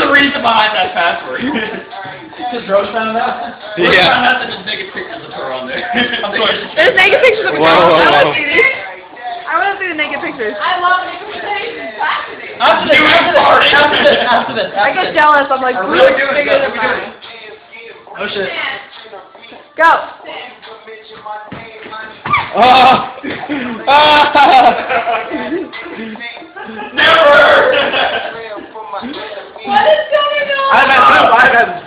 the reason behind that password. Just Rose found out? Rose found out that there's naked pictures of her on there. There's naked pictures of a girl. Whoa. I want to see these. I want to see the naked pictures. I love naked pictures. Fascinating. After this. I get jealous. I'm like, Really do it. bigger than mine. Oh shit. Go. Never! What is going on? I've had